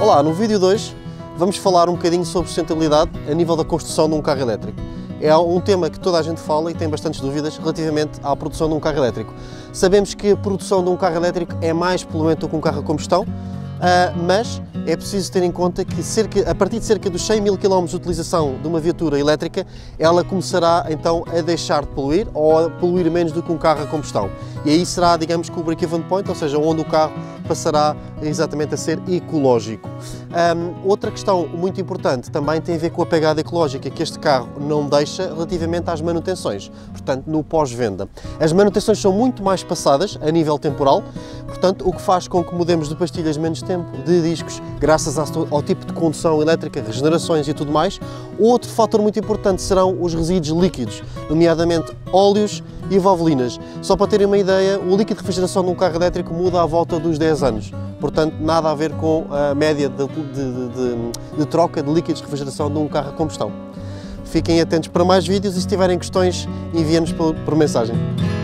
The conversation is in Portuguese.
Olá, no vídeo de hoje vamos falar um bocadinho sobre sustentabilidade a nível da construção de um carro elétrico. É um tema que toda a gente fala e tem bastantes dúvidas relativamente à produção de um carro elétrico. Sabemos que a produção de um carro elétrico é mais poluente do que um carro a combustão, mas é preciso ter em conta que a partir de cerca dos 100 mil km de utilização de uma viatura elétrica, ela começará então a deixar de poluir ou a poluir menos do que um carro a combustão. E aí será, digamos, que o break-even point, ou seja, onde o carro passará exatamente a ser ecológico. Outra questão muito importante também tem a ver com a pegada ecológica que este carro não deixa relativamente às manutenções, portanto, no pós-venda. As manutenções são muito mais passadas a nível temporal, portanto, o que faz com que mudemos de pastilhas menos tempo, de discos, graças ao tipo de condução elétrica, regenerações e tudo mais. Outro fator muito importante serão os resíduos líquidos, nomeadamente óleos e valvolinas. Só para terem uma ideia, o líquido de refrigeração de um carro elétrico muda à volta dos 10 anos. Portanto, nada a ver com a média de troca de líquidos de refrigeração de um carro a combustão. Fiquem atentos para mais vídeos e se tiverem questões, enviem-nos por mensagem.